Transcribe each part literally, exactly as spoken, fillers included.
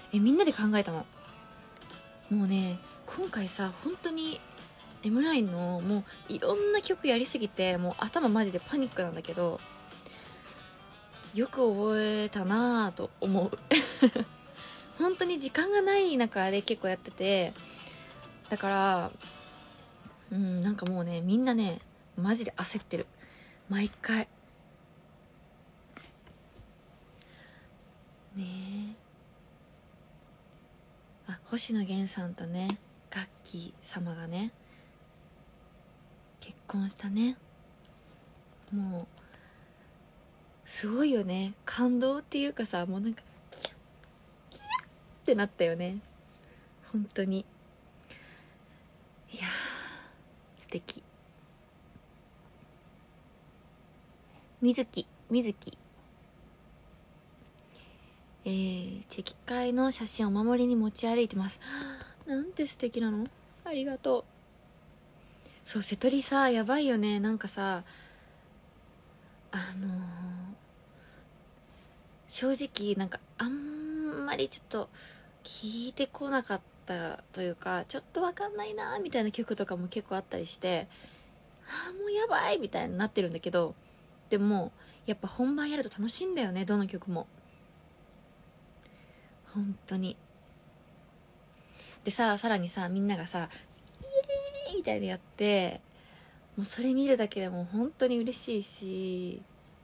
えみんなで考えたの。もうね今回さ本当に エムライン のもういろんな曲やりすぎてもう頭マジでパニックなんだけど、よく覚えたなぁと思う本当に時間がない中で結構やってて、だからうんなんかもうねみんなねマジで焦ってる毎回ね。えあ星野源さんとねガッキー様がね結婚したね。もうすごいよね、感動っていうかさ、もうなんかキャッってなったよね本当に。いやー素敵。水木水木えー、チェキ会の写真をお守りに持ち歩いてます。なんて素敵なの、ありがとう。そう瀬戸りさやばいよね。なんかさあのー、正直なんかあんまりちょっと聞いてこなかったというか、ちょっとわかんないなみたいな曲とかも結構あったりして、あーもうやばいみたいになってるんだけど、でもやっぱ本番やると楽しいんだよね、どの曲も本当に。でささらにさみんながさイエーイみたいにやって、もうそれ見るだけでも本当に嬉しいし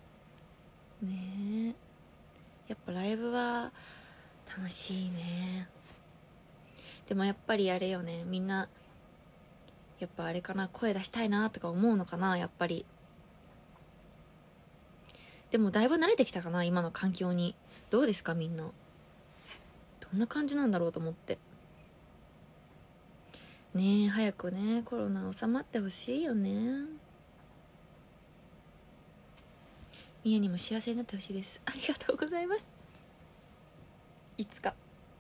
ね。えやっぱライブは楽しいね。でもやっぱりあれよね、みんなやっぱあれかな、声出したいなとか思うのかなやっぱり。でもだいぶ慣れてきたかな今の環境に。どうですかみんな、どんな感じなんだろうと思って。ねえ早くねコロナ収まってほしいよね。みやにも幸せになってほしいです。ありがとうございます。いつか。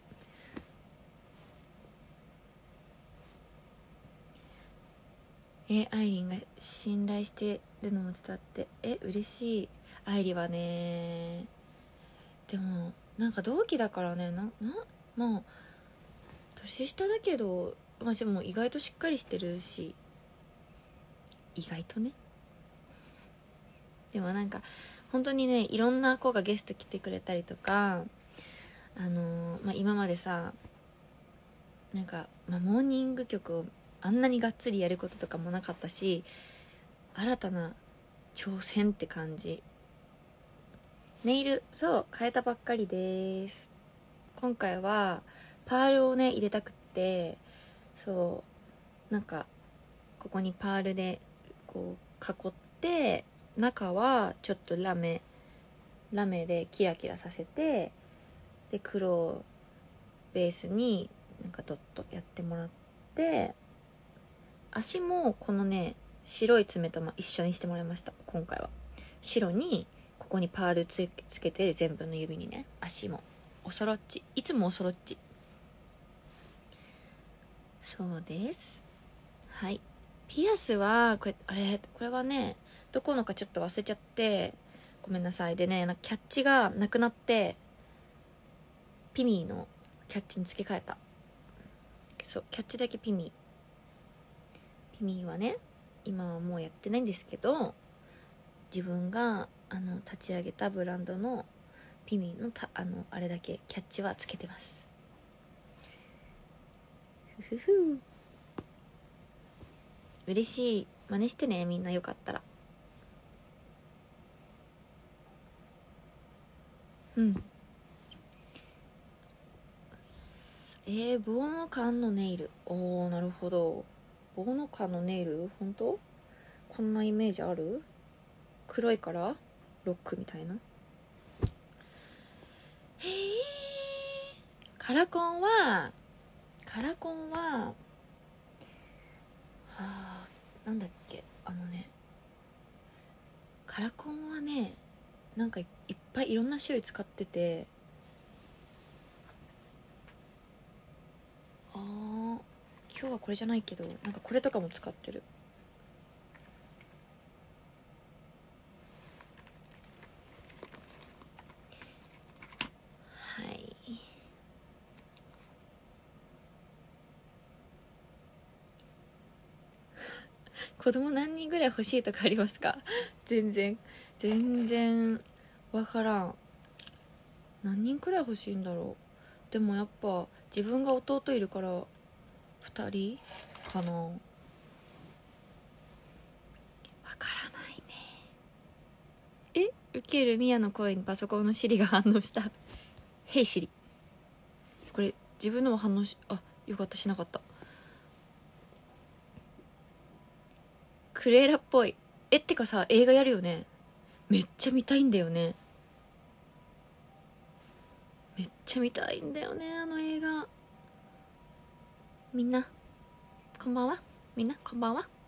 えアイリンが信頼してるのも伝わってえ嬉しい。アイリはねでもなんか同期だからね、ななまあ年下だけど、まあでも意外としっかりしてるし、意外とね。でもなんか本当にねいろんな子がゲスト来てくれたりとか、あのーまあ、今までさなんか、まあ、モーニング曲をあんなにがっつりやることとかもなかったし、新たな挑戦って感じ。ネイルそう変えたばっかりです。今回はパールをね入れたくって、そうなんかここにパールでこう囲って、中はちょっとラメラメでキラキラさせて、で黒をベースになんかドットやってもらって、足もこのね白い爪と一緒にしてもらいました。今回は白にここにパールつつけて、全部の指にね。足もおそろっち、いつもおそろっち。そうです。はい。ピアスはこれあれこれはねどこのかちょっと忘れちゃってごめんなさい。でねキャッチがなくなって、ピミーのキャッチに付け替えた。そうキャッチだけピミーピミーはね今はもうやってないんですけど、自分があの立ち上げたブランドのピミーのたあのあれだけキャッチはつけてます。ふふふ。嬉しい。真似してねみんなよかったら。うん。えー、棒の缶のネイル、おーなるほど。棒の缶のネイル本当こんなイメージある？黒いからロックみたいな。へえ。カラコンはカラコンははあなんだっけ、あのねカラコンはねなんかいっぱいいろんな種類使ってて、あー今日はこれじゃないけどなんかこれとかも使ってる。はい。 子供何人ぐらい欲しいとかありますか？全然全然わからん。何人くらい欲しいんだろう。でもやっぱ自分が弟いるからふたりかな。わからないね。え、ウケるミヤの声にパソコンのシリが反応した。ヘイシリ。これ自分のも反応し、あ、よかった、しなかった。クレーラっぽい。え、ってかさ、映画やるよね。めっちゃ見たいんだよね。めっちゃ見たいんだよね、あの映画。みんなこんばんは。みんなこんばんは。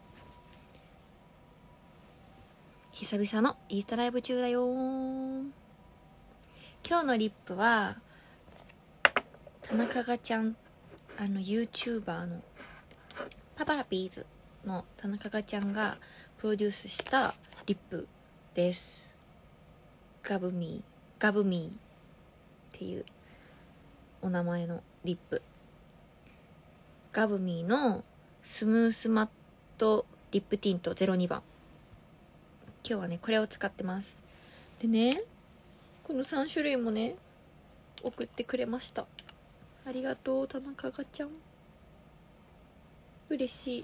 久々のインスタライブ中だよ。今日のリップは田中がちゃん、あの YouTuber のパパラピーズの田中がちゃんがプロデュースしたリップです。ガブミーガブミーっていうお名前のリップ。ガブミーのスムースマットリップティントゼロにばん。今日はねこれを使ってます。でね、このさん種類もね送ってくれました。ありがとう田中がちゃん、嬉しい。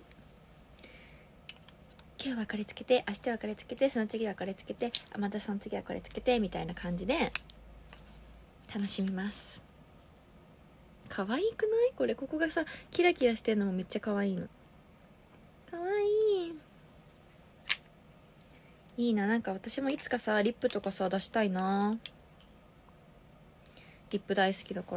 今日はこれつけて、明日はこれつけて、その次はこれつけて、あ、またその次はこれつけてみたいな感じで楽しみます。可愛くない？これここがさキラキラしてるのもめっちゃ可愛いの。可愛いいいな。なんか私もいつかさリップとかさ出したいな。リップ大好きだから。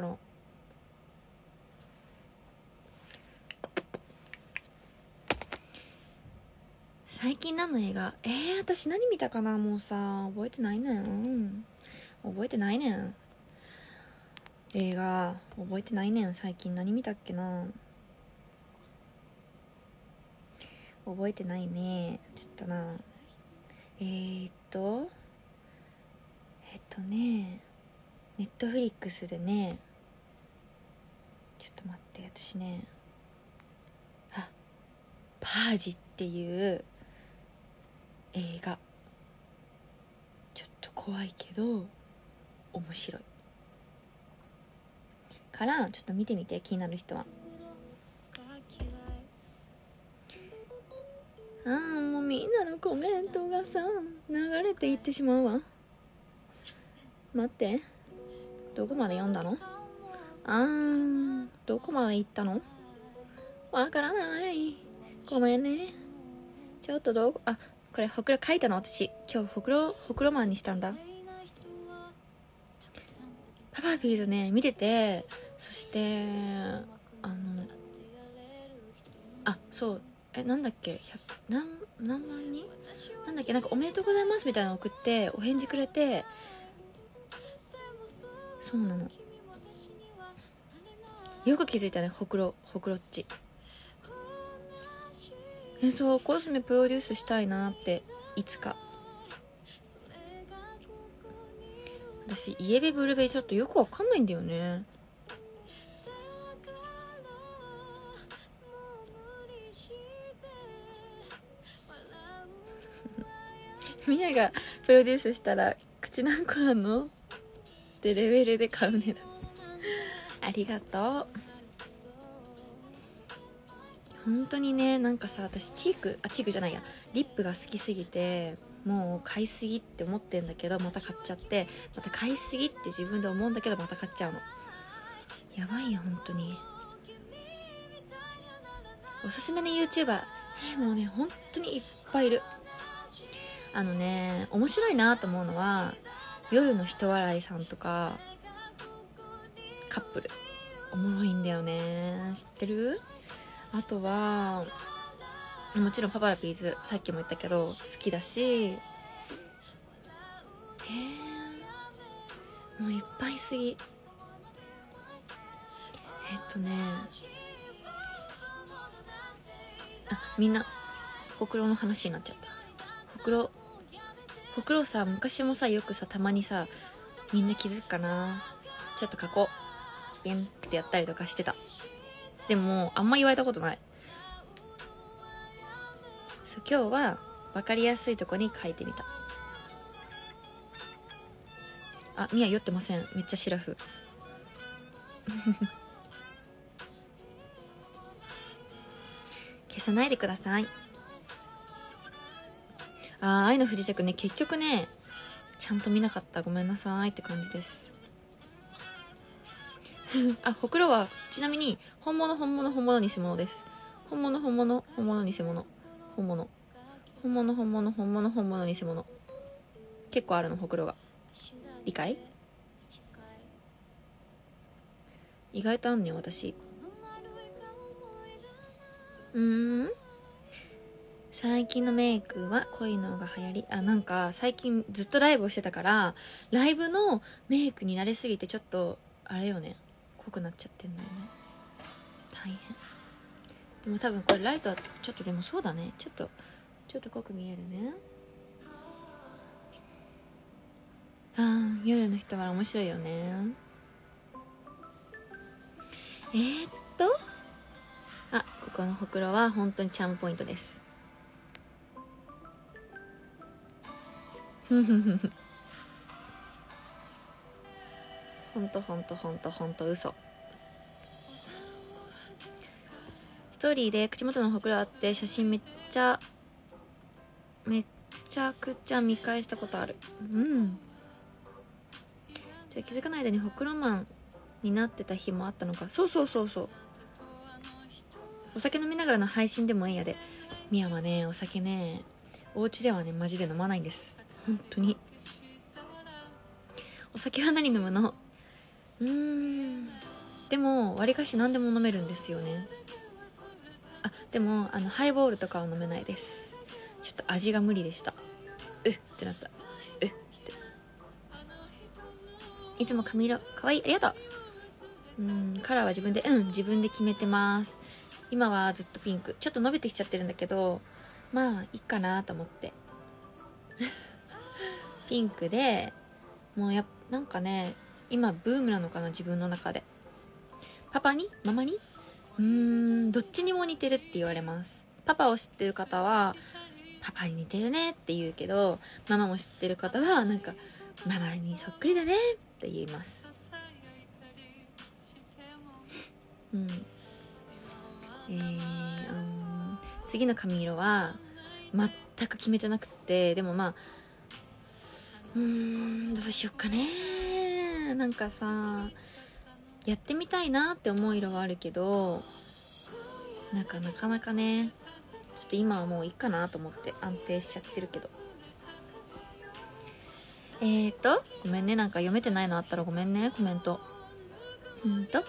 最近何の映画？えー、私何見たかな。もうさ覚えてないねん。覚えてないねん。映画覚えてないねん。最近何見たっけな。覚えてないね。ちょっとな。えーっとえっとねネットフリックスでね、ちょっと待って、私ね、あ、パージっていう映画、ちょっと怖いけど面白いからちょっと見てみて、気になる人は。あーもうみんなのコメントがさ流れていってしまうわ。待って、どこまで読んだの？あーどこまで行ったの？わからない、ごめんね。ちょっとどこ、あ、これほくろ書いたの私。今日ほくろほくろマンにしたんだ。パパピーズね見てて、そしてあのあそうえなんだっけ、何何万人なんだっけ、なんかおめでとうございますみたいなの送ってお返事くれて、そうなの。よく気づいたね、ほくろほくろっち。えそうコスメプロデュースしたいなって、いつか。私イエベブルベちょっとよくわかんないんだよね。みやがプロデュースしたら口何個あんのってレベルで買うね。ありがとう。本当にね、なんかさ私チークあチークじゃないやリップが好きすぎて、もう買いすぎって思ってんだけどまた買っちゃって、また買いすぎって自分で思うんだけどまた買っちゃうの。やばいよ本当に。おすすめの YouTuber、えー、もうね本当にいっぱいいる。あのね面白いなと思うのは夜の人笑いさんとかカップルおもろいんだよね。知ってる？あとはもちろんパパラピーズさっきも言ったけど好きだし、えー、もういっぱいすぎ。えっとねあみんなほくろの話になっちゃった。ほくろほくろさ昔もさよくさたまにさみんな気づくかな、ちょっと書こうピンってやったりとかしてた。でもあんま言われたことない。そう今日は分かりやすいとこに書いてみた。あ、ミヤ酔ってません。めっちゃシラフ消さないでください。あー、愛の不時着ね、結局ねちゃんと見なかった。ごめんなさいって感じですあ、ほくろはちなみに本物本物本物偽物です。本物本物本物偽物本物本物本物本物本物偽物結構あるの、ほくろが。理解？意外とあんねん私。うーん最近のメイクは濃いのが流行り。あ、なんか最近ずっとライブをしてたからライブのメイクに慣れすぎてちょっとあれよね、濃くなっちゃってんだよね。大変。でも多分これライトはちょっと、でもそうだね、ちょっとちょっと濃く見えるね。あー、夜の人は面白いよね。えー、っとあ、ここのほくろは本当にチャームポイントです。ふふふふほんとほんとほんとほんと嘘。ストーリーで口元のほくろあって写真めっちゃめちゃくちゃ見返したことある。うん。じゃあ気づかない間にほくろマンになってた日もあったのか。そうそうそうそう。お酒飲みながらの配信でもええやで。ミヤはね、お酒ね、お家ではねマジで飲まないんです。本当に。お酒は何飲むの？うーん。でもわりかし何でも飲めるんですよね。あ、でもあのハイボールとかは飲めないです。ちょっと味が無理でした。うっってなった。うっって。いつも髪色かわいい、ありがとう。うん、カラーは自分でうん自分で決めてます。今はずっとピンク。ちょっと伸びてきちゃってるんだけど、まあいいかなと思ってピンクで、もうやなんかね今ブームなのかな、自分の中で。パパにママにうーんどっちにも似てるって言われます。パパを知ってる方はパパに似てるねって言うけど、ママも知ってる方はなんかママにそっくりだねって言います。うんえー、うん次の髪色は全く決めてなくて、でもまあうーんどうしよっかね。なんかさやってみたいなって思う色はあるけど、なんかなかなかね、ちょっと今はもういいかなと思って安定しちゃってるけど。えーとごめんね、なんか読めてないのあったらごめんね、コメント。うんと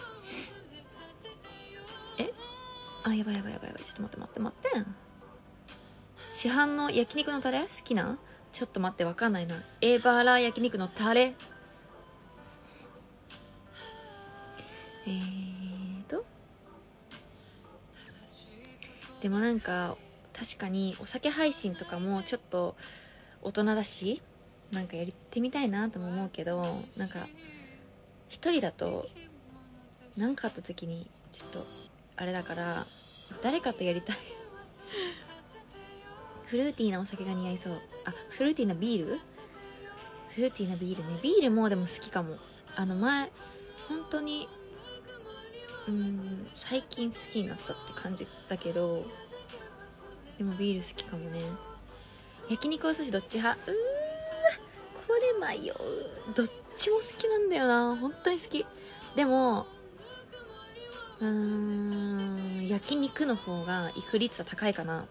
えあ、やばいやばいやばいやばい、ちょっと待って待って待って市販の焼肉のタレ好きな？ちょっと待って、わかんないな。エバラ焼肉のタレ。えーとでもなんか確かにお酒配信とかもちょっと大人だし、なんかやってみたいなとも思うけど、なんか一人だと何かあった時にちょっとあれだから誰かとやりたいフルーティーなお酒が似合いそう。あ、フルーティーなビールフルーティーなビールね。ビールもでも好きかも。あの前本当にうーん最近好きになったって感じだけど、でもビール好きかもね。焼肉お寿司どっち派？うーこれ迷う。どっちも好きなんだよな、本当に好き。でもうーん焼肉の方がイク率は高いかな。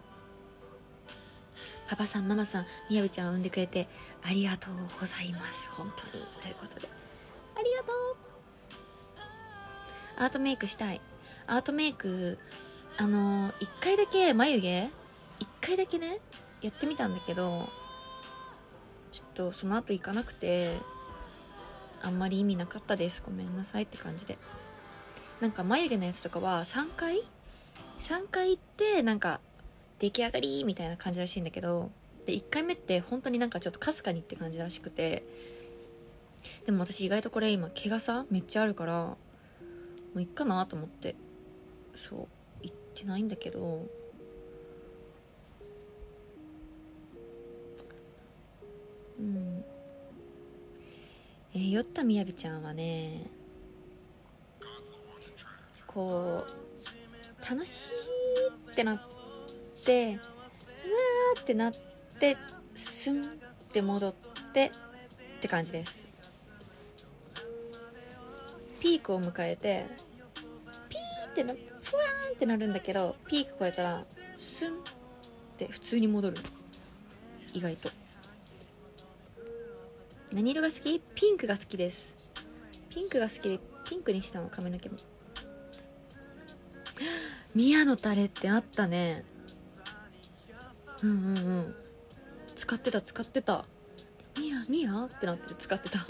パパさんママさんみやびちゃんを産んでくれてありがとうございます本当に。ということでありがとう。アートメイクしたい。アートメイクあの一回だけ眉毛一回だけねやってみたんだけど、ちょっとその後行かなくてあんまり意味なかったです。ごめんなさいって感じで。なんか眉毛のやつとかはさんかいさんかい行ってなんか出来上がりみたいな感じらしいんだけど、でいっかいめって本当になんかちょっとかすかにって感じらしくて、でも私意外とこれ今毛がさめっちゃあるからもういっかなと思ってそう言ってないんだけど、 うんえー、酔ったみやびちゃんはね、こう楽しいってなってうわーってなってスンって戻ってって感じです。ピークを迎えてピーってなってふわーんってなるんだけど、ピーク超えたらスンって普通に戻る。意外と。何色が好き？ピンクが好きです。ピンクが好きでピンクにしたの、髪の毛も。宮のタレってあったね。うんうんうん、使ってた使ってた。ミヤミヤってなって使ってた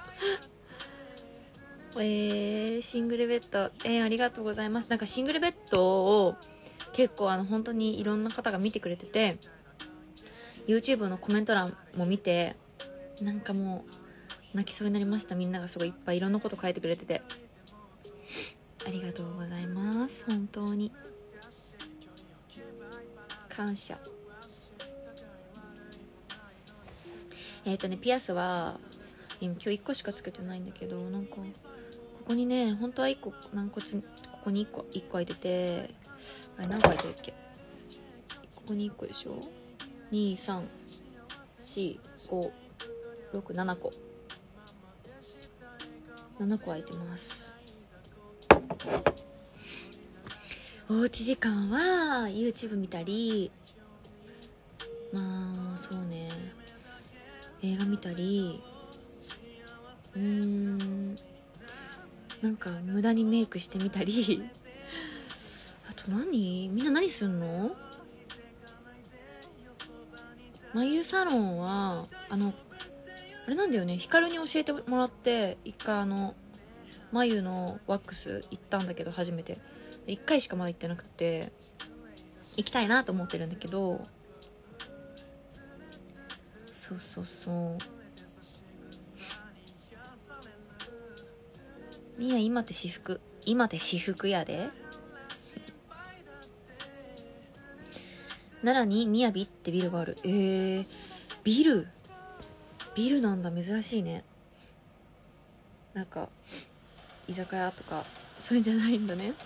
えー、シングルベッド、えー、ありがとうございます。なんかシングルベッドを結構あの本当にいろんな方が見てくれてて、 YouTube のコメント欄も見て、なんかもう泣きそうになりました。みんながすごいいっぱいいろんなこと書いてくれてて、ありがとうございます。本当に感謝。えっ、ー、とねピアスは今今日いっこしかつけてないんだけど、なんかここにね、本当はいっこ軟骨、ここにいっこいっこ開いてて、あれ何個開いてるっけ、ここにいっこでしょ、にさんよんごろくななこななこ開いてます。おうち時間は YouTube 見たり、まあそうね、映画見たり、うーんなんか無駄にメイクしてみたりあと何、みんな何すんの？眉サロンはあのあれなんだよね、ヒカルに教えてもらって一回あの眉のワックス行ったんだけど、初めていっかいしかまだ行ってなくて行きたいなと思ってるんだけど、そうそうそう、みんな今って私服今って私服やで。奈良にみやびってビルがある。えー、ビルビルなんだ、珍しいね。なんか居酒屋とかそういうんじゃないんだね。ちょっ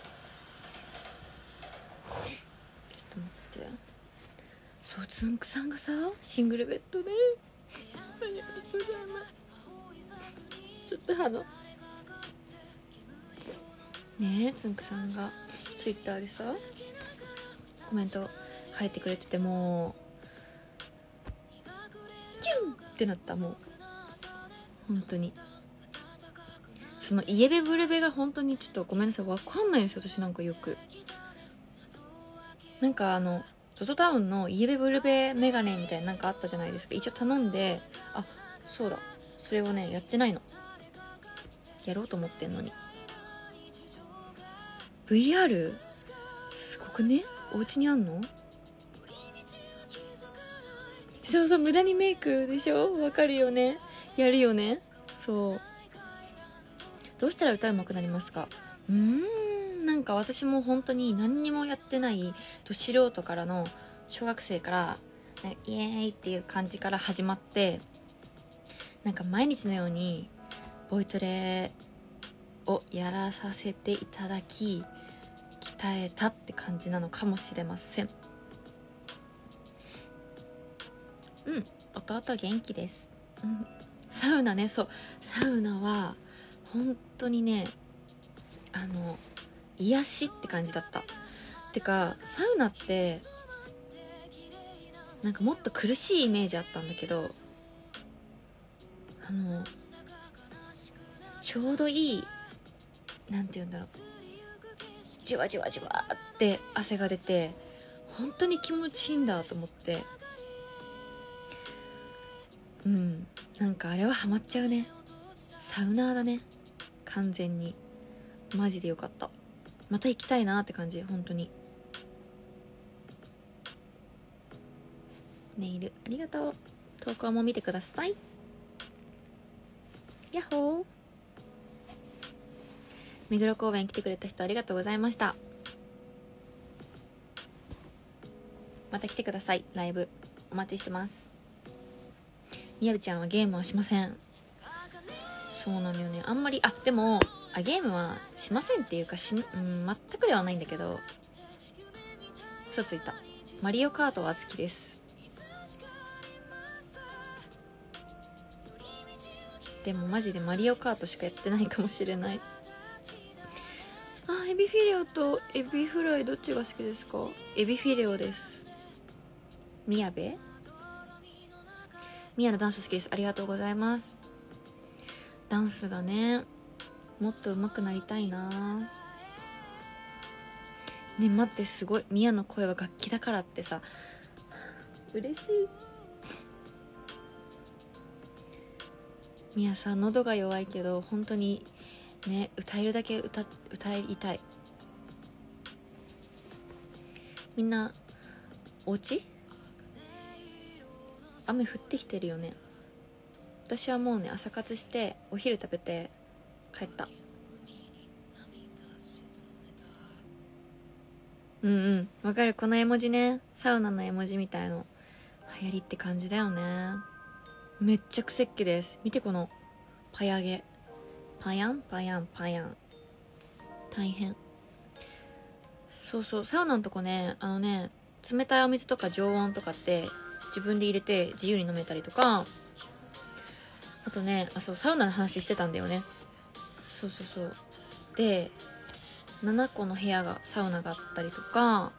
と待って、そう、つんくさんがさシングルベッドで、ありがとうございます。ちょっとあのねえ、つんくさんがツイッターでさコメント書いてくれてて、もうキュンってなった。もう本当にそのイエベブルベが本当にちょっとごめんなさい、わかんないんですよ私。なんかよくなんかあのゾゾタウンのイエベブルベメガネみたいななんかあったじゃないですか。一応頼んで、あ、そうだ、それをねやってないの。やろうと思ってんのに。 ブイアール すごくね、お家にあんの？そうそう、無駄にメイクでしょ、わかるよね、やるよね。そう、どうしたら歌うまくなりますか？うーんなんか私も本当に何にもやってないと素人からの、小学生からイエーイっていう感じから始まって、なんか毎日のようにボイトレをやらさせていただき鍛えたって感じなのかもしれません。うん、弟元気です、うん、サウナね、そう、サウナは本当にね、あの癒しって感じだった。てかサウナってなんかもっと苦しいイメージあったんだけど、あのちょうどいい、なんて言うんだろう、じわじわじわって汗が出て本当に気持ちいいんだと思って、うん、なんかあれはハマっちゃうね。サウナーだね、完全に。マジでよかった。また行きたいなって感じ、本当に。ネイルありがとう。投稿も見てください。ヤッホー。目黒公園来てくれた人ありがとうございました。また来てください。ライブお待ちしてます。 みやびちゃんはゲームはしません。そうなのよね。あんまり、あ、でもあゲームはしませんっていうかし、うん、全くではないんだけど、嘘ついた。マリオカートは好きです。でもマジでマリオカートしかやってないかもしれない。あ、エビフィレオとエビフライどっちが好きですか？エビフィレオです。みやべみやのダンス好きです。ありがとうございます。ダンスがね、もっと上手くなりたいな。ね、待って、すごい。みやの声は楽器だからってさ、嬉しい。みやさん喉が弱いけど本当にね、歌えるだけ歌歌いたい。みんなお家雨降ってきてるよね。私はもうね、朝活してお昼食べて帰った。うんうん、わかる。この絵文字ね、サウナの絵文字みたいの流行りって感じだよね。めっちゃ癖っ気です。見てこのパヤゲ、パヤンパヤンパヤン、大変。そうそう、サウナのとこね、あのね、冷たいお水とか常温とかって自分で入れて自由に飲めたりとか、あとね、あ、そう、サウナの話してたんだよね。そうそうそう。で、ななこの部屋がサウナがあったりとか、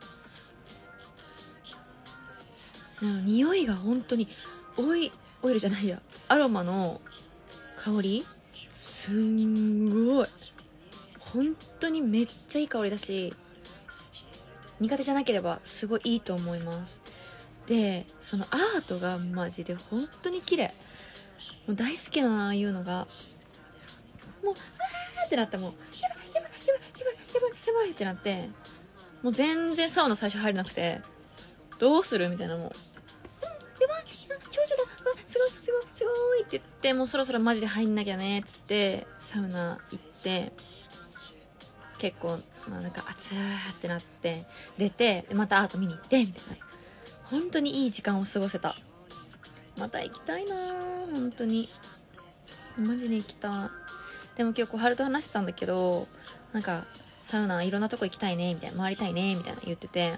匂いが本当にオイオイルじゃないや、アロマの香りすんごい、本当にめっちゃいい香りだし、苦手じゃなければすごいいいと思います。で、そのアートがマジで本当に綺麗。もう大好きなの、ああいうのが。もうあーってなってもうやばいやばいやばいやばいやばいやばいってなって、もう全然サウナ最初入れなくて、どうするみたいな、もうやばい、長女だ、わ、すごいすごいすごいって言って、もうそろそろマジで入んなきゃねっつってサウナ行って、結構まあなんか熱ーってなって出て、またアート見に行ってみたいな、本当にいい時間を過ごせた。また行きたいなー、本当にマジで行きたい。でも今日小春と話してたんだけど、なんかサウナいろんなとこ行きたいねみたいな、回りたいねみたいな言ってて、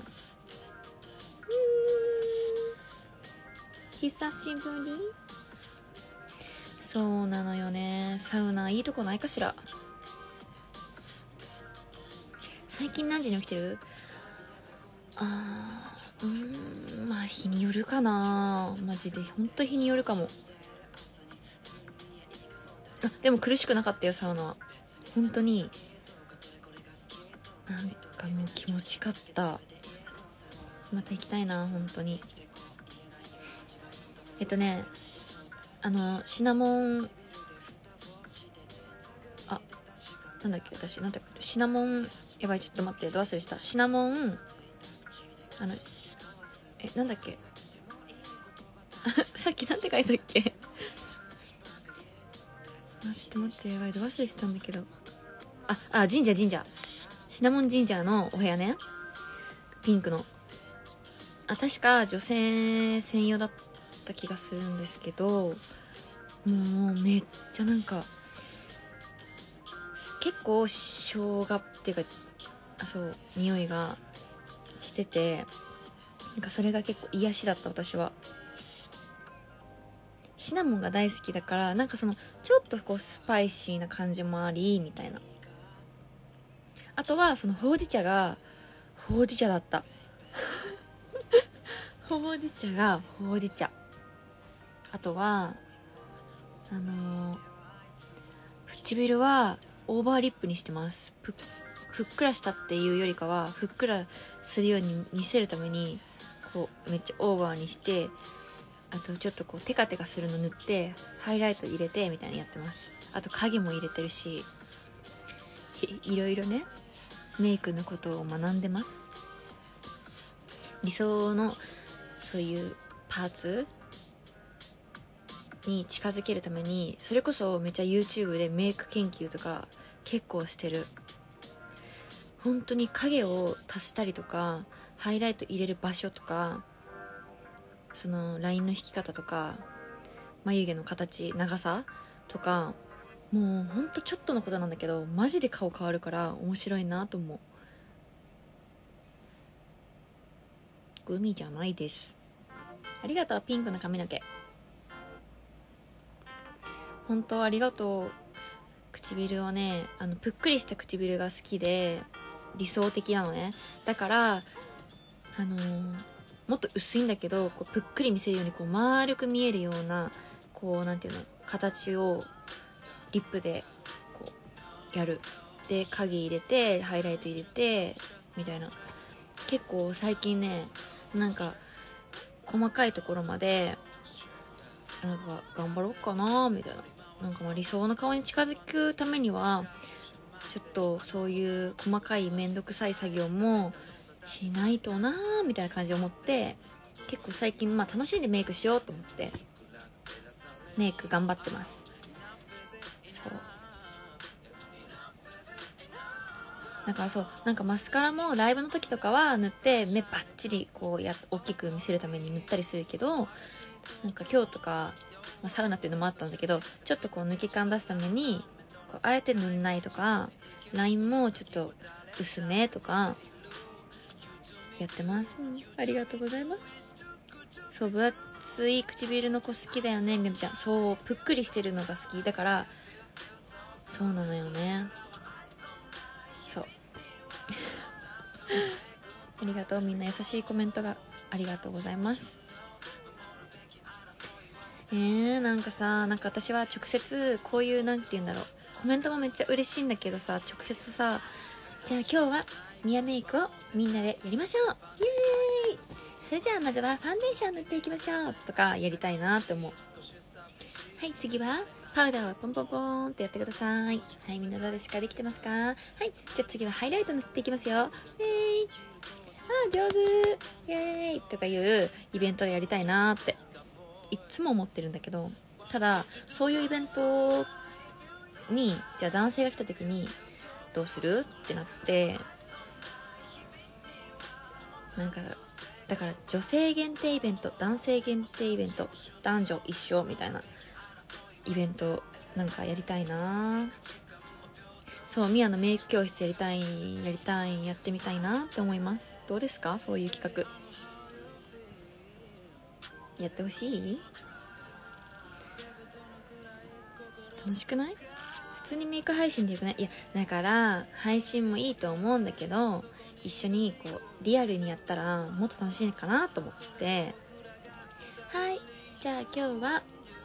久しぶり。そうなのよね、サウナいいとこないかしら。最近何時に起きてる？あー、うーん、まあ日によるかな、マジでほんと日によるかも。あ、でも苦しくなかったよ、サウナは。本当になんかもう気持ちかった。また行きたいな、本当に。えっとね、あのシナモン、あ、なんだっけ、私なんだっけ、シナモン、やばい、ちょっと待って、ど忘れした。シナモン、あのえ、なんだっけさっきなんて書いたっけあ、ちょっと待って、やばい、ど忘れしたんだけど。ああ、ジンジャージンジャー、シナモンジンジャーのお部屋ね、ピンクの。あ、確か女性専用だった気がするんですけど、もうめっちゃなんか結構生姜っていうか、あ、そう匂いがしてて、なんかそれが結構癒しだった。私はシナモンが大好きだから、なんかそのちょっとこうスパイシーな感じもありみたいな。あとはそのほうじ茶がほうじ茶だったほうじ茶がほうじ茶。あとはあのー、唇はオーバーリップにしてます。ふふっくらしたっていうよりかは、ふっくらするように見せるためにこうめっちゃオーバーにして、あとちょっとこうテカテカするの塗ってハイライト入れてみたいなやってます。あと影も入れてるし、 い, いろいろね、メイクのことを学んでます。理想のそういうパーツに近づけるために、それこそめっちゃ YouTube でメイク研究とか結構してる。本当に影を足したりとか、ハイライト入れる場所とか、そのラインの引き方とか眉毛の形、長さとか、もうほんとちょっとのことなんだけどマジで顔変わるから面白いなと思う。グミじゃないです。ありがとう、ピンクの髪の毛。本当ありがとう。唇はね、あのぷっくりした唇が好きで理想的なのね。だからあのー、もっと薄いんだけどこうぷっくり見せるようにこう丸く見えるようなこうなんていうの形をリップでこうやる。で影入れてハイライト入れてみたいな。結構最近ねなんか細かいところまでなんか頑張ろうかなみたいな。なんかまあ理想の顔に近づくためにはちょっとそういう細かいめんどくさい作業もしないとなーみたいな感じで思って、結構最近まあ楽しんでメイクしようと思ってメイク頑張ってます。そうだからそうなんかマスカラもライブの時とかは塗って目バッチリこうや大きく見せるために塗ったりするけど、なんか今日とか、まあ、サウナっていうのもあったんだけどちょっとこう抜け感出すためにこうあえて塗んないとか、ラインもちょっと薄めとかやってます、うん、ありがとうございます。そう分厚い唇の子好きだよねみみちゃん。そうぷっくりしてるのが好きだからそうなのよね。そうありがとう、みんな優しいコメントがありがとうございます。えー、なんかさなんか私は直接こういうなんて言うんだろうコメントもめっちゃ嬉しいんだけどさ、直接さじゃあ今日はミヤメイクをみんなでやりましょうイエーイ、それじゃあまずはファンデーション塗っていきましょうとかやりたいなって思う。はい、次はパウダーをポンポンポンってやってください。はい、みんなどうですか、できてますか。はい、じゃあ次はハイライト塗っていきますよ。イエーイ、あー上手イエーイとかいうイベントをやりたいなっていっつも思ってるんだけど、ただそういうイベントにじゃあ男性が来た時にどうするってなって、なんかだから女性限定イベント、男性限定イベント、男女一緒みたいなイベントなんかやりたいな。そうミヤのメイク教室やりたいやりたいやってみたいなって思います。どうですか、そういう企画やってほしい。楽しくない？普通にメイク配信でよくない？いやだから配信もいいと思うんだけど一緒にこうリアルにやったらもっと楽しいかなと思って。はい、じゃあ今日は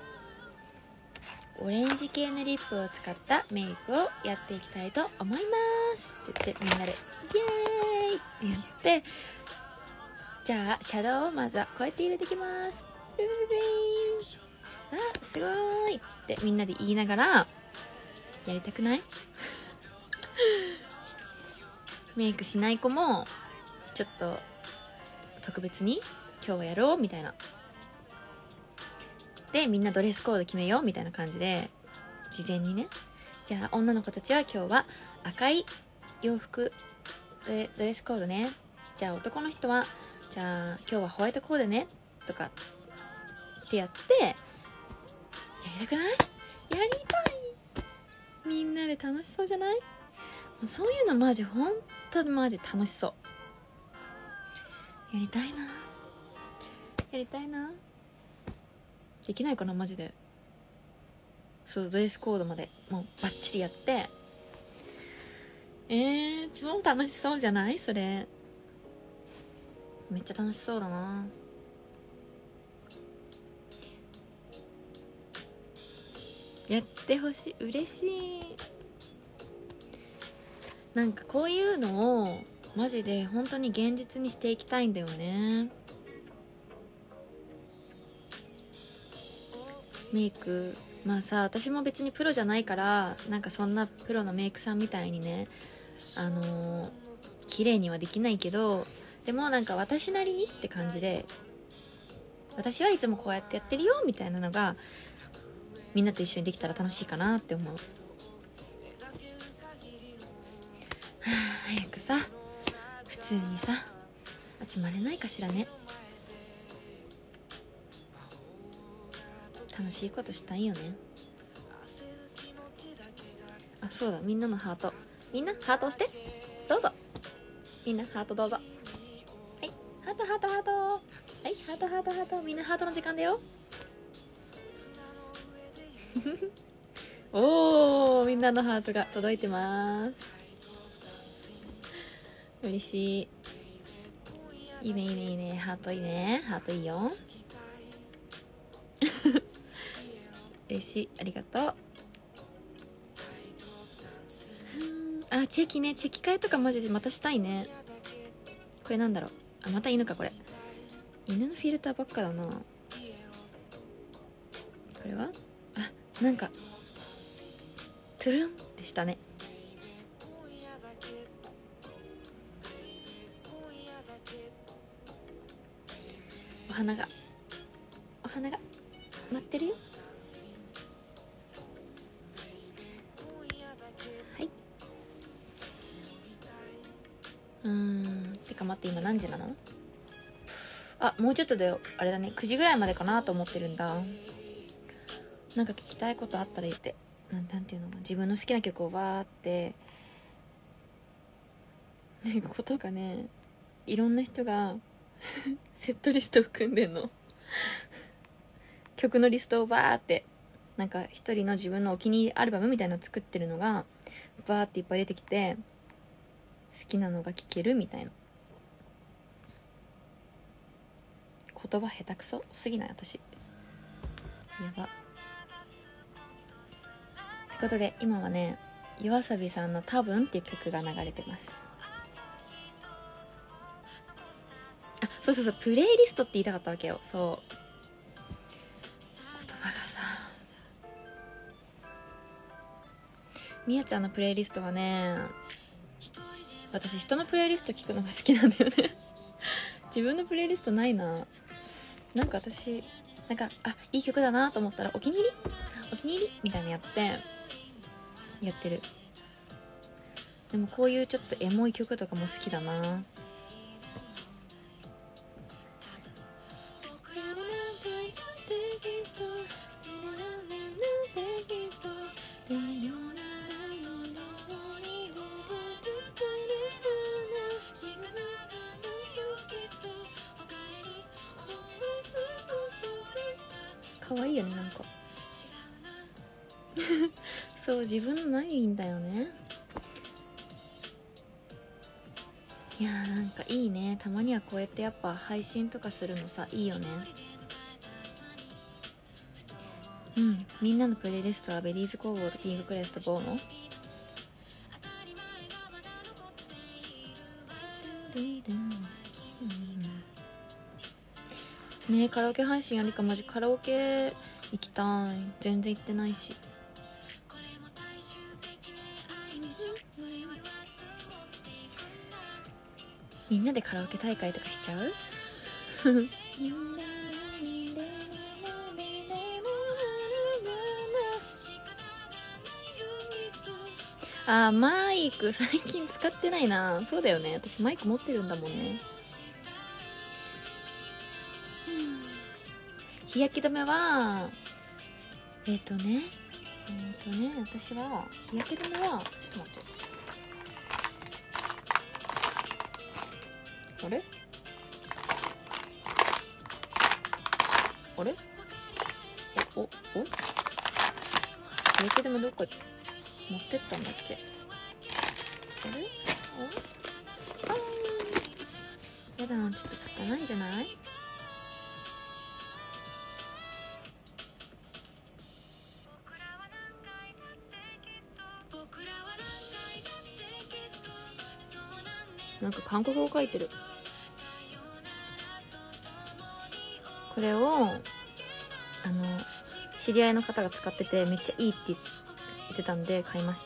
オレンジ系のリップを使ったメイクをやっていきたいと思いますって言ってみんなでイエーイってやって、じゃあシャドウをまずはこうやって入れていきます。ブブブーン、あすごーいってみんなで言いながらやりたくない？メイクしない子もちょっと特別に今日はやろうみたいなで、みんなドレスコード決めようみたいな感じで事前にね、じゃあ女の子たちは今日は赤い洋服でドレスコードね、じゃあ男の人はじゃあ今日はホワイトコーデねとかってやってやりたくない？やりたい。みんなで楽しそうじゃない？そういうのマジほんとマジ楽しそう。やりたいなやりたいな。できないかなマジで。そうドレスコードまでもうバッチリやってえー、超楽しそうじゃない？それめっちゃ楽しそうだな。やってほしい、嬉しい。なんかこういうのをマジで本当に現実にしていきたいんだよね。メイクまあさ私も別にプロじゃないからなんかそんなプロのメイクさんみたいにねあのー、綺麗にはできないけど、でもなんか私なりにって感じで私はいつもこうやってやってるよみたいなのがみんなと一緒にできたら楽しいかなって思う。はあ、早くさ普通にさ集まれないかしらね。楽楽しいことしたいよね。あ、そうだ、みんなのハート、みんなハート押して、どうぞ、みんなハートどうぞ。はい、ハートハートハート、はい、ハートハートハート、みんなハートの時間だよ。おー、みんなのハートが届いてます。嬉しい。いいねいいねいいね、ハートいいね、ハートいいよ。嬉しい、ありがとう。あ、チェキね、チェキ会とかマジでまたしたいね。これなんだろう、あ、また犬か。これ犬のフィルターばっかだな。これは、あ、なんかトゥルンでしたね。お花がお花が待ってるよ。はい。うーん、てか待って、今何時なの？あ、もうちょっとであれだね、くじぐらいまでかなと思ってるんだ。なんか聞きたいことあったら言って。なんなんていうのか、自分の好きな曲をわーってね、ことがね、いろんな人がセットリストを組んでんの。曲のリストをバーってなんか一人の自分のお気に入りアルバムみたいなの作ってるのがバーっていっぱい出てきて、好きなのが聴けるみたいな。言葉下手くそすぎない？私やば。ってことで今はね、YOASOBIさんの多分っていう曲が流れてます。あ、そうそうそう、プレイリストって言いたかったわけよ。そう、言葉がさ。みやちゃんのプレイリストはね、私人のプレイリスト聞くのが好きなんだよね。自分のプレイリストないな。なんか私なんか、あ、いい曲だなと思ったらお気に入りお気に入りみたいなやってやってる。でもこういうちょっとエモい曲とかも好きだな。可愛いよね、なんか。そう、自分のないんだよね。いやー、なんかいいね。たまにはこうやってやっぱ配信とかするのさ、いいよね。うん、みんなのプレイリストはベリーズ工房とピンククレストボーノ。ねえ、カラオケ配信やるか。マジカラオケ行きたい。全然行ってないし。みんなでカラオケ大会とかしちゃう？あー、マイク最近使ってないな。そうだよね、私マイク持ってるんだもんね。日焼け止めはえっ、ー、とねえっ、ー、とね私は日焼け止めはちょっと待って、あれあれおおお日焼け止めどっか持ってったんだっけ？あれああ、やだ、ちょっと汚いんじゃない？なんか韓国語書いてる。これをあの知り合いの方が使っててめっちゃいいって言ってたんで買いました。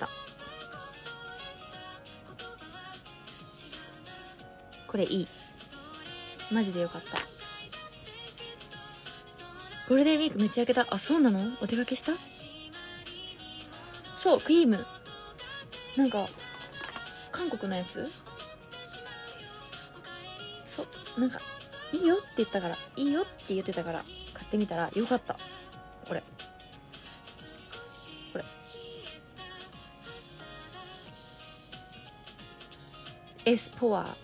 これいい、マジでよかった。ゴールデンウィークめっちゃ焼けた。あ、そうなの？お出かけした？そう、クリームなんか韓国のやつ。そう、なんかいいよって言ったからいいよって言ってたから買ってみたらよかった。これエスポア。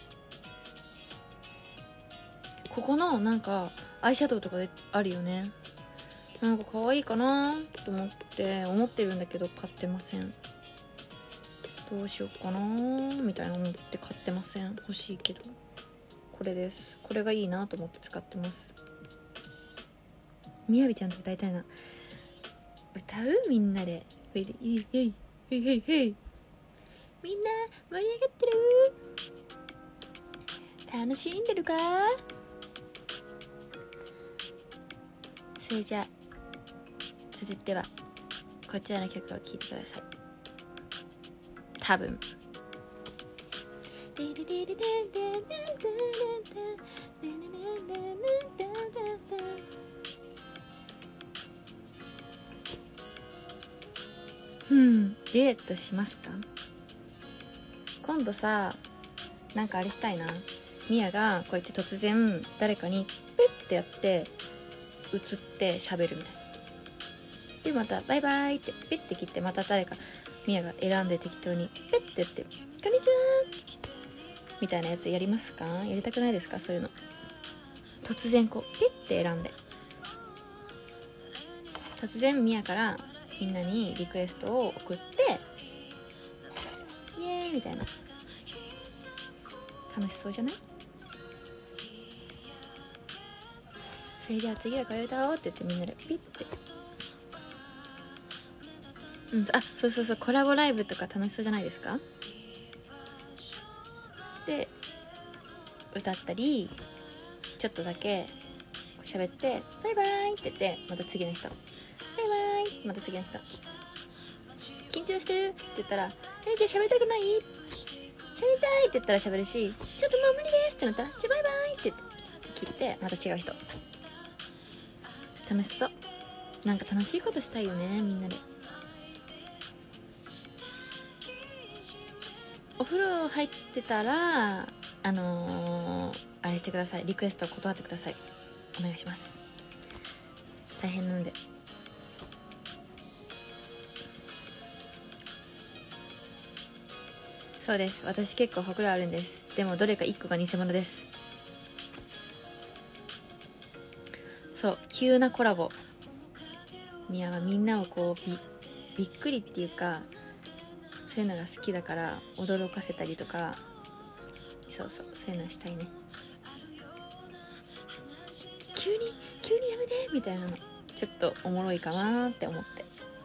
ここのなんかアイシャドウとかであるよね。なんか可愛いかなと思って思ってるんだけど買ってません。どうしようかなみたいな思って買ってません。欲しいけど。これです。これがいいなと思って使ってます。みやびちゃんと歌いたいな。歌うみんなで。へいへいへいへいへいへい。みんな盛り上がってる？楽しんでるか？それじゃあ続いてはこちらの曲を聴いてください。多分うんデュエットしますか？今度さ、なんかあれしたいな。ミヤがこうやって突然誰かにペッてやって映って喋るみたいな。でまたバイバイってペッて切って、また誰かミヤが選んで適当にペッてやってこんにちはみたいなやつやりますか？やりたくないですか？そういうの突然こうペッて選んで、突然ミヤからみんなにリクエストを送ってイエーイみたいな。楽しそうじゃない？それじゃあ次はこれ歌おうって言ってみんなでピッて、うん、あ、そうそうそう、コラボライブとか楽しそうじゃないですか？で歌ったりちょっとだけ喋ってバイバイって言って、また次の人バイバイ、また次の人緊張してるって言ったら、えじゃあ喋りたくない？喋りたいって言ったら喋るし、ちょっともう無理ですってなったら、じゃあバイバイって言って切ってまた違う人。楽しそう。なんか楽しいことしたいよね、みんなで。お風呂入ってたらあのー、あれしてください。リクエスト断ってください。お願いします。大変なので。そうです、私結構ほくろあるんです。でもどれかいっこが偽物です。そう、急なコラボ。ミヤはみんなをこう び, びっくりっていうか、そういうのが好きだから驚かせたりとか、そうそう、そういうのしたいね。急に急にやめてみたいなのちょっとおもろいかなって思って。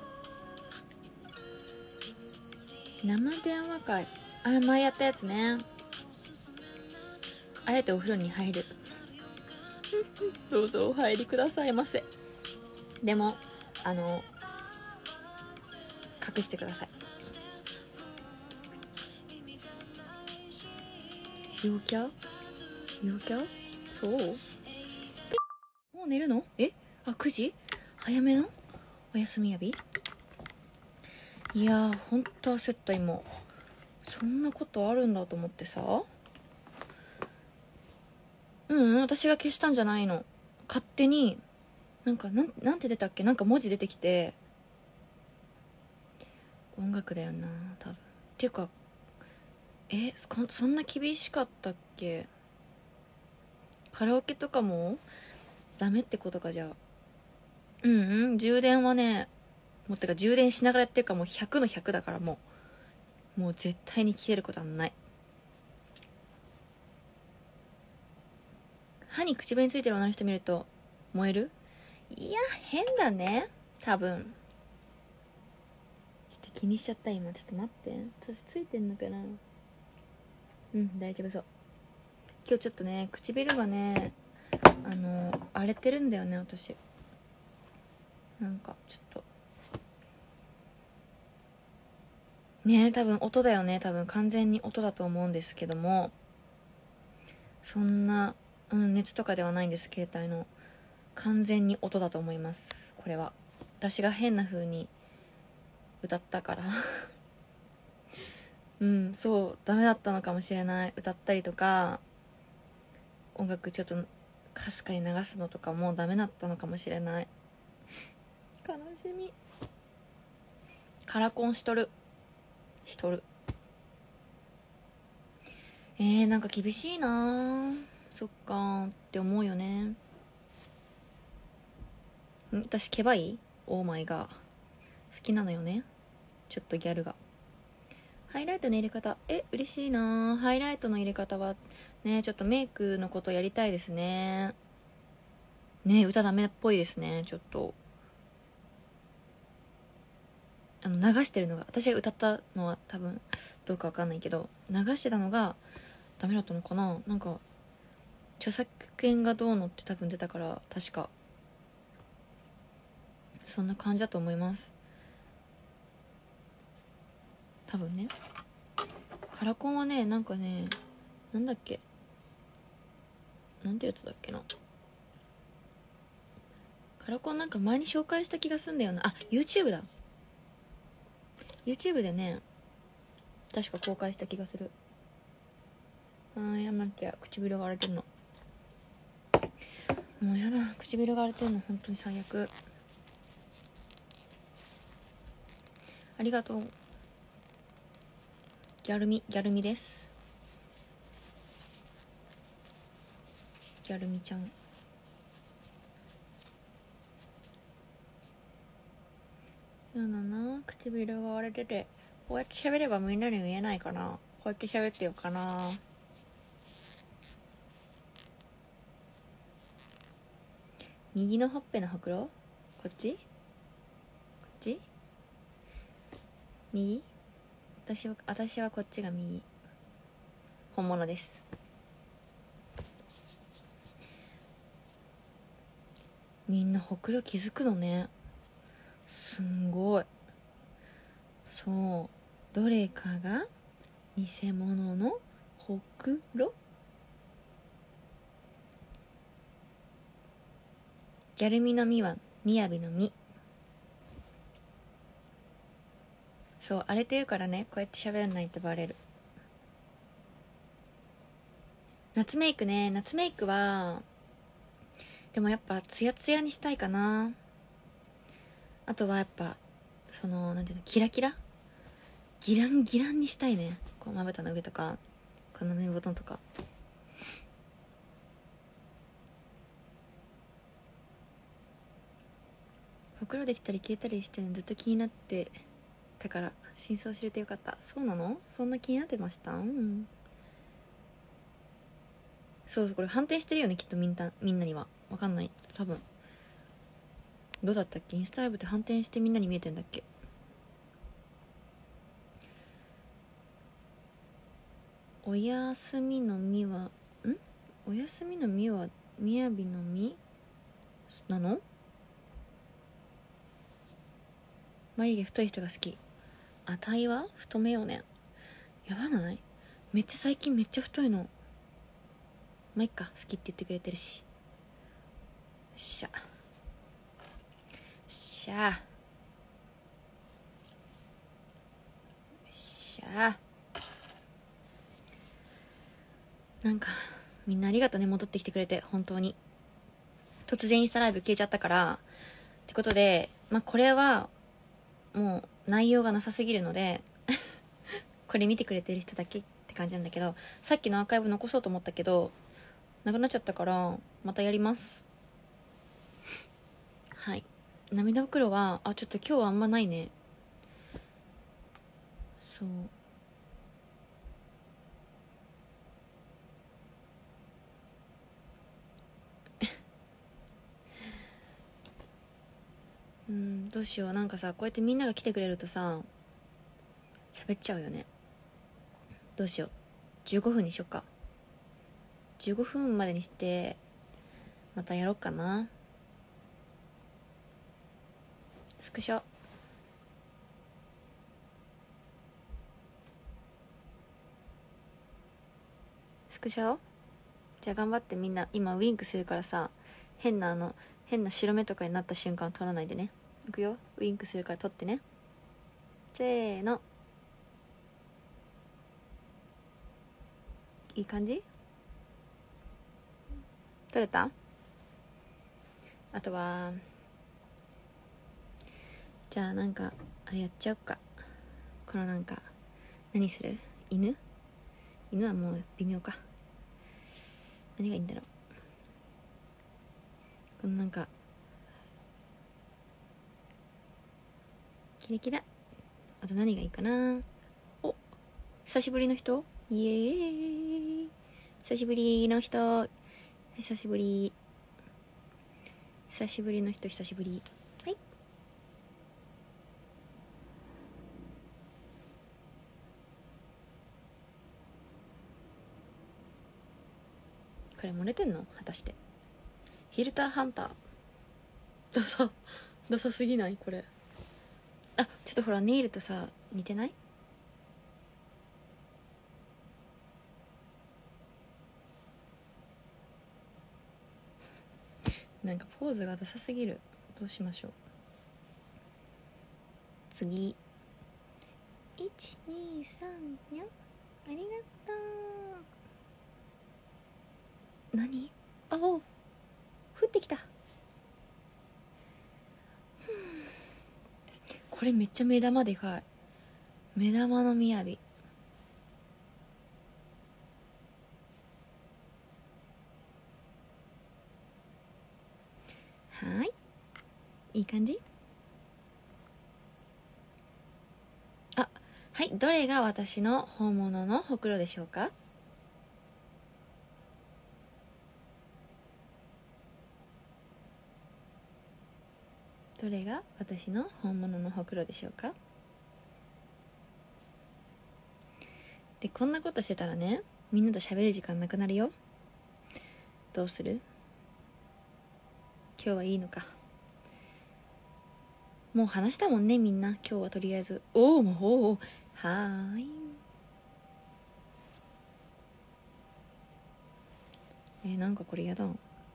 生電話会、あ、前やったやつね。あえてお風呂に入るどうぞお入りくださいませ。でもあの隠してください。陽キャ陽キャそう。もう寝るの？えあくじ早めのお休みやび。いやーほんと焦った今。そんなことあるんだと思ってさ。うん、うん、私が消したんじゃないの。勝手になんかなんなんて出たっけ、なんか文字出てきて、音楽だよな多分。っていうかえそんな厳しかったっけ？カラオケとかもダメってことか。じゃあうんうん充電はね、もうてか充電しながらやってるからもうひゃくのひゃくだから、もうもう絶対に消えることはない。歯に口紅ついてる女の人見ると燃える？いや変だね多分。ちょっと気にしちゃった今。ちょっと待って、私ついてんのかな。うん大丈夫そう。今日ちょっとね唇がねあの荒れてるんだよね私。なんかちょっとね、多分音だよね。多分完全に音だと思うんですけども、そんな、うん、熱とかではないんです。携帯の完全に音だと思います。これは私が変な風に歌ったからうんそうダメだったのかもしれない。歌ったりとか音楽ちょっとかすかに流すのとかもダメだったのかもしれない。悲しみ。カラコンしとるしとるえー、なんか厳しいな。そっかーって思うよね。ん私ケバいオーマイが好きなのよね、ちょっとギャルが。ハイライトの入れ方、え嬉しいな。ハイライトの入れ方はね、ちょっとメイクのことやりたいですね。ね、歌ダメっぽいですね。ちょっとあの流してるのが、私が歌ったのは多分どうかわかんないけど、流してたのがダメだったのかな。なんか著作権がどうのって多分出たから、確かそんな感じだと思います、多分ね。カラコンはね、なんかね、なんだっけ、なんてやつだっけな。カラコンなんか前に紹介した気がすんだよなあ。 YouTube だ、 YouTube でね確か公開した気がする。あーやまってや、唇が荒れてるの。もうやだ、唇が荒れてるの本当に最悪。ありがとうギャルミ、ギャルミです。ギャルミちゃん。やだな、唇が荒れてて、こうやって喋ればみんなに見えないかな。こうやって喋ってようかな。右のほっぺのほくろ、こっちこっち右。私は私はこっちが右。本物です。みんなほくろ気づくのね、すんごい。そう、どれかが偽物のほくろ。ギャルミのみはみやびのみ。そう、荒れてるからね、こうやって喋らないとバレる。夏メイクね、夏メイクはでもやっぱツヤツヤにしたいかな。あとはやっぱそのなんていうの、キラキラギランギランにしたいね。こうまぶたの上とかこの目元とか。ほくろできたり消えたりしてるのずっと気になってたから、真相知れてよかった。そうなの、そんな気になってました。うん、そうそう、これ反転してるよねきっとみんな、みんなにはわかんない、多分。どうだったっけ、インスタライブって反転してみんなに見えてんだっけ。おやすみのみはんおやすみのみはみやびのみなの。眉毛太い人が好き。あたいは太めよね。やばない、めっちゃ最近めっちゃ太いの。まあいっか、好きって言ってくれてるし。よっしゃよっしゃよっしゃ。なんかみんなありがとね、戻ってきてくれて。本当に突然インスタライブ消えちゃったから。ってことで、まあこれはもう内容がなさすぎるのでこれ見てくれてる人だけって感じなんだけど、さっきのアーカイブ残そうと思ったけどなくなっちゃったからまたやります。はい。涙袋はあ、ちょっと今日はあんまないね。そううん、どうしよう。なんかさ、こうやってみんなが来てくれるとさ喋っちゃうよね。どうしよう、じゅうごふんにしよっか。じゅうごふんまでにしてまたやろっかな。スクショスクショ。じゃあ頑張って。みんな今ウインクするからさ、変なあの変な白目とかになった瞬間撮らないでね。いくよ、ウインクするから撮ってね。せーの。いい感じ、撮れた。あとはじゃあなんかあれやっちゃおっか。このなんか何する、犬犬はもう微妙か。何がいいんだろう。このなんかキラキラ。あと何がいいかな。お、久しぶりの人、イエーイ。久しぶりの人、久しぶり久しぶりの人、久しぶり。はい。これ漏れてんの果たして。フィルターハンターダサダサすぎないこれ。あ、ちょっとほらネイルとさ似てない？なんかポーズがダサすぎる。どうしましょう。次。いちにさんよん、ありがとう。何？あ、お、降ってきた。これめっちゃ目玉でかい。目玉のみやび。はい、いい感じ。あ、はい、どれが私の本物のほくろでしょうか？どれが私の本物のほくろでしょうか？で、こんなことしてたらね、みんなと喋る時間なくなるよ。どうする？今日はいいのか。もう話したもんね、みんな。今日はとりあえず。おお、もう、おお、はーい。えー、なんかこれやだ。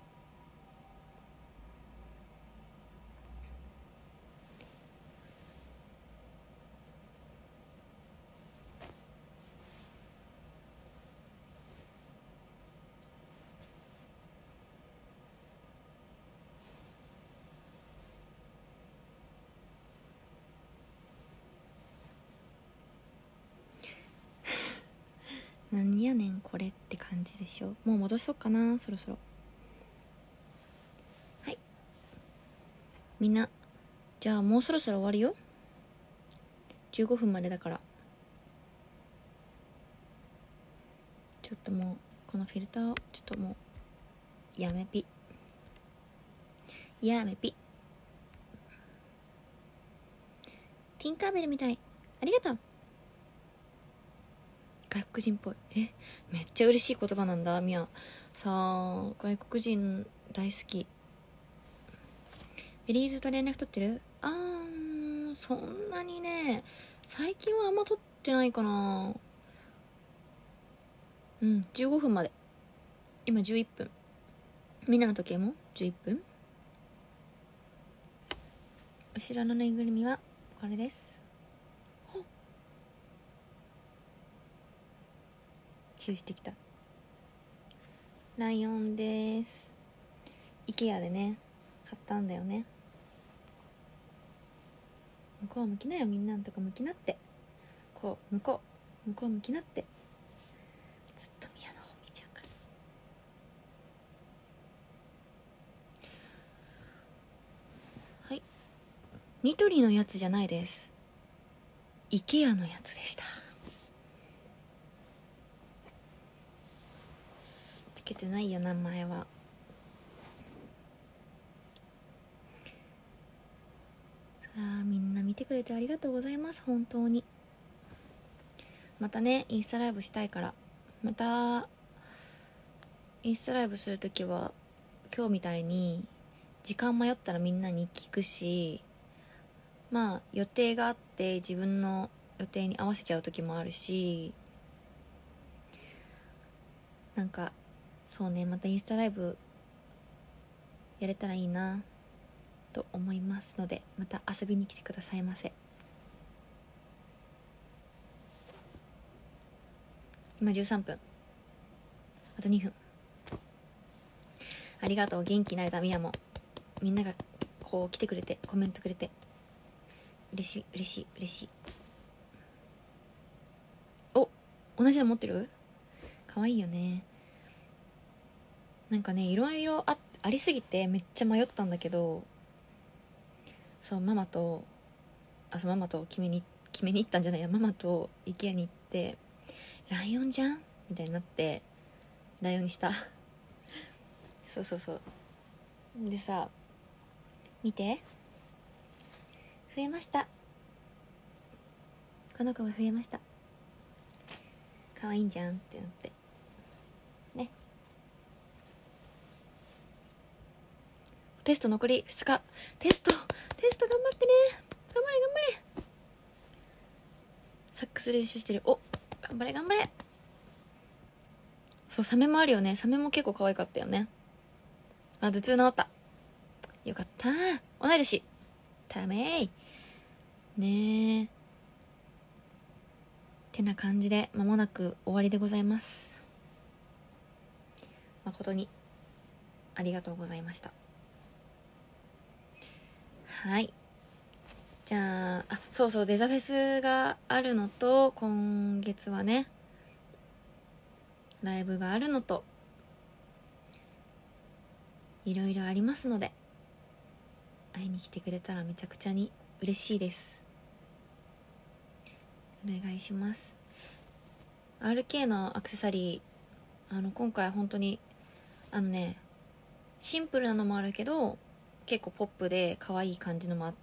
なんやねんこれって感じでしょ。もう戻しとっかな、そろそろ。はい、みんな、じゃあもうそろそろ終わるよ。じゅうごふんまでだから。ちょっともうこのフィルターをちょっともうやめぴやめぴ。ティンカーベルみたい。ありがとう。外国人っぽい。え、めっちゃ嬉しい言葉なんだ、みや。さあ、外国人大好き。ベリーズと連絡取ってる？あー、そんなにね、最近はあんま取ってないかな。うん、じゅうごふんまで。今じゅういっぷん。みんなの時計もじゅういっぷん。後ろのぬいぐるみはこれです。チューしてきた。ライオンです。IKEA でね買ったんだよね。向こう向きなよ、みんなのとこ向きなって。こう、向こう向こう向きなって。ずっと宮の方見ちゃうから。はい、ニトリのやつじゃないです。IKEA のやつでした。つけてないよ名前は。さあ、みんな見てくれてありがとうございます。本当に。またね、インスタライブしたいから。またインスタライブするときは今日みたいに時間迷ったらみんなに聞くし、まあ予定があって自分の予定に合わせちゃう時もあるし、なんかそうね、またインスタライブやれたらいいなと思いますので、また遊びに来てくださいませ。今じゅうさんぷん、あとにふん。ありがとう。元気になれた。みやもみんながこう来てくれてコメントくれて嬉しい嬉しい嬉しい。お、同じの持ってる？ 可愛いよね。なんかねいろいろ あ, ありすぎてめっちゃ迷ったんだけど、そうママとあそうママと決めに決めに行ったんじゃないやママと IKEA に行って、ライオンじゃんみたいになってライオンにしたそうそうそう。でさ、見て、増えました、この子が増えました、可愛いんじゃんってなってね。テスト残りふつか、テストテスト頑張ってね、頑張れ頑張れ、サックス練習してる、お頑張れ頑張れ。そうサメもあるよね、サメも結構可愛かったよね。あ頭痛治った、よかった、同い年ためいねえてな感じで間もなく終わりでございます。誠にありがとうございました。はい、じゃあ、あ、そうそう、デザフェスがあるのと、今月はねライブがあるのといろいろありますので、会いに来てくれたらめちゃくちゃに嬉しいです。お願いします。 アールケー のアクセサリー、あの今回本当にあのねシンプルなのもあるけど結構ポップで可愛い感じのもあって、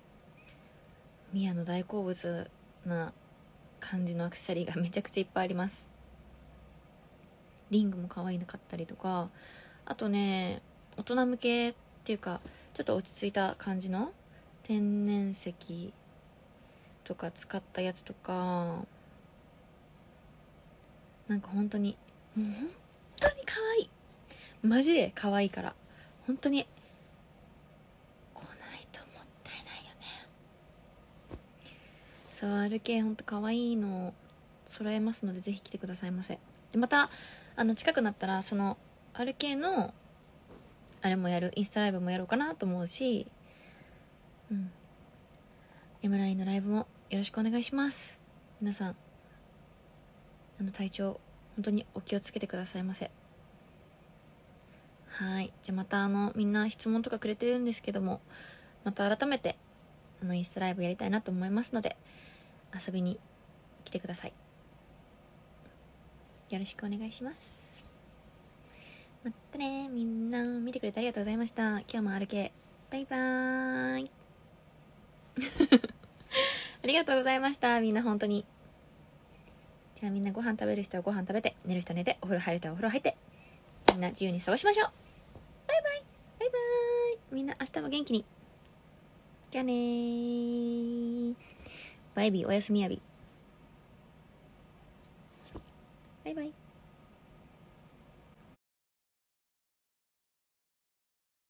ミヤの大好物な感じのアクセサリーがめちゃくちゃいっぱいあります。リングも可愛いの買ったりとか、あとね大人向けっていうかちょっと落ち着いた感じの天然石とか使ったやつとか、なんか本当にもう本当に可愛い、マジで可愛いから本当に来ないともったいないよね。そう アールケー ほんと可愛いの揃えますのでぜひ来てくださいませ。でまたあの近くなったらその アールケー のあれもやる、インスタライブもやろうかなと思うし、うん、 エムライン のライブもよろしくお願いします。皆さんあの体調本当にお気をつけてくださいませ。はい、じゃあまたあのみんな質問とかくれてるんですけども、また改めてあのインスタライブやりたいなと思いますので遊びに来てください。よろしくお願いします。またね、みんな見てくれてありがとうございました。今日も アールケー バイバーイありがとうございました、みんな本当に。じゃあみんなご飯食べる人はご飯食べて、寝る人は寝て、お風呂入る人はお風呂入って、みんな自由に過ごしましょう。バイバイバイバーイ。みんな明日も元気に。じゃあねー。バイビー、おやすみやび。